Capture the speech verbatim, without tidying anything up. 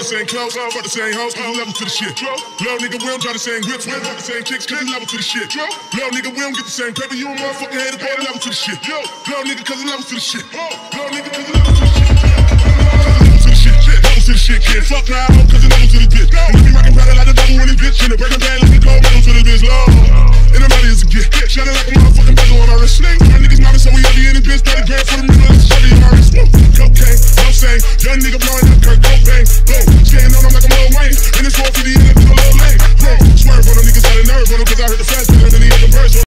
the same clothes, fuck the same hoes, cause we level to the shit. Little nigga, we don't try the same whips, we don't fuck the same chicks, cause we level to the shit. Little nigga, we don't get the same paper, you a motherfucking hater, boy, level to the shit. Little nigga, cause we level to the shit. Little nigga, cause we level to the shit. Level to the shit, level to the shit, kid, fuck now.